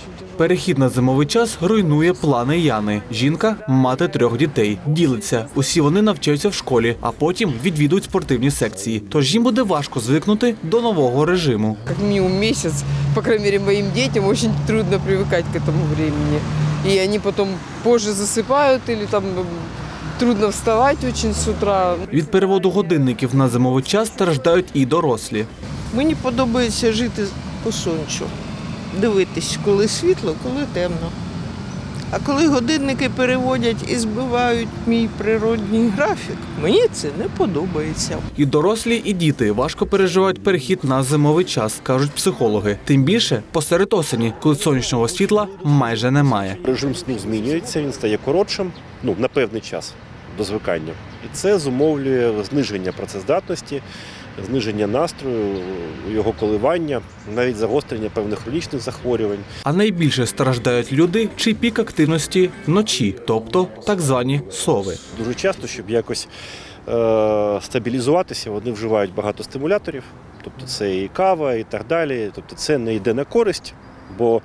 Перехід на зимовий час руйнує плани Яни. Жінка – мати 3 дітей. Ділиться. Усі вони навчаються в школі, а потім відвідують спортивні секції. Тож їм буде важко звикнути до нового режиму. Як мінімум місяць, по крайней мере, моїм дітям дуже трудно привикати к этому времени. І вони потім позже засипають, або трудно вставати дуже з утра. Від переводу годинників на зимовий час страждають і дорослі. Мені подобається жити по сонцю, дивитись, коли світло, коли темно. А коли годинники переводять і збивають мій природній графік, мені це не подобається. І дорослі, і діти важко переживають перехід на зимовий час, кажуть психологи. Тим більше посеред осені, коли сонячного світла майже немає. Режим сну змінюється, він стає коротшим, на певний час до звикання. І це зумовлює зниження працездатності, зниження настрою, його коливання, навіть загострення певних хронічних захворювань. А найбільше страждають люди, чий пік активності вночі, тобто так звані сови. Дуже часто, щоб якось стабілізуватися, вони вживають багато стимуляторів, тобто це і кава, і так далі. Тобто це не йде на користь, бо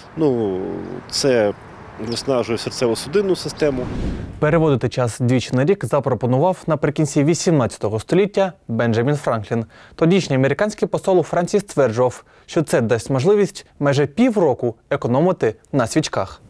це виснажує серцево-судинну систему. Переводити час двічі на рік запропонував наприкінці 18 століття Бенджамін Франклін. Тодішній американський посол у Франції стверджував, що це дасть можливість майже півроку економити на свічках.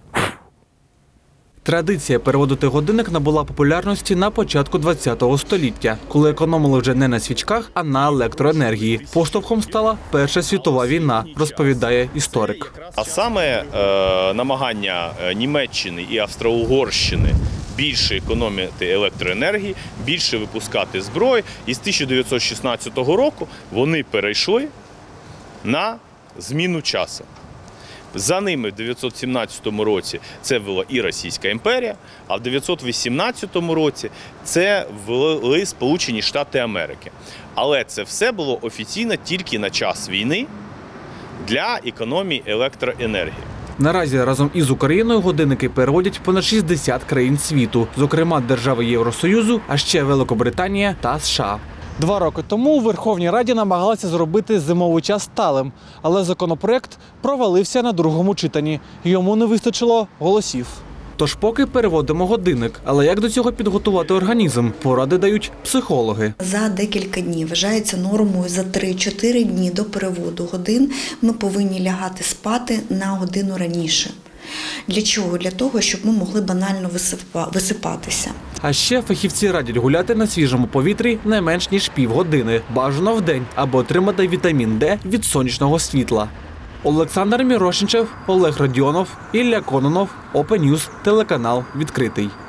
Традиція переводити годинник набула популярності на початку ХХ століття, коли економили вже не на свічках, а на електроенергії. Поштовхом стала Перша світова війна, розповідає історик. А саме намагання Німеччини і Австро-Угорщини більше економити електроенергії, більше випускати зброї. І з 1916 року вони перейшли на зміну часу. За ними в 917 році це ввела і Російська імперія, а в 918 році це ввели Сполучені Штати Америки. Але це все було офіційно тільки на час війни для економії електроенергії. Наразі разом із Україною годинники переводять понад 60 країн світу, зокрема держави Євросоюзу, а ще Великобританія та США. 2 роки тому у Верховній Раді намагалися зробити зимовий час сталим, але законопроект провалився на другому читанні. Йому не вистачило голосів. Тож поки переводимо годинник, але як до цього підготувати організм, поради дають психологи. За декілька днів вважається нормою за 3-4 дні до переводу годин ми повинні лягати спати на годину раніше. Для чого? Для того, щоб ми могли банально висипатися. А ще фахівці радять гуляти на свіжому повітрі не менш ніж півгодини, бажано вдень, аби отримати вітамін Д від сонячного світла. Олександр Мірошничев, Олег Радіонов, Ілля Кононов, Open News, телеканал «Відкритий».